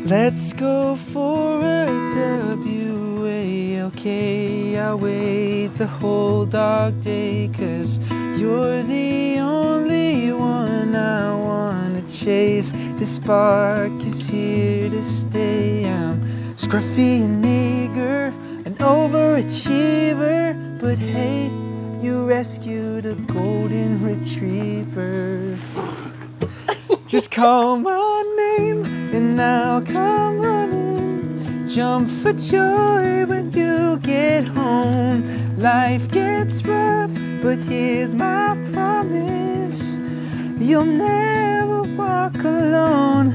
Let's go for a WALK. I'll wait the whole dog day, 'cause you're the only one I wanna chase. This spark is here to stay. I'm scruffy and eager, an overachiever, but hey, you rescued a golden retriever. Just call my name and I'll come running. Jump for joy when you get home. Life gets rough, but here's my promise: you'll never walk alone.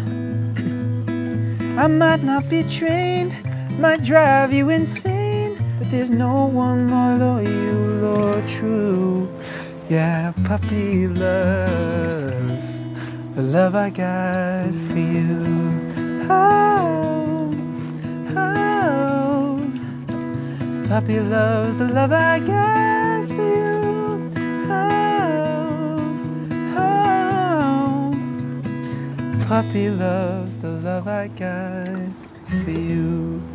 I might not be trained, might drive you insane, but there's no one more loyal or true. Yeah, puppy loves the love I got for you. Oh, oh, puppy loves the love I got for you. Oh, oh, puppy loves the love I got for you.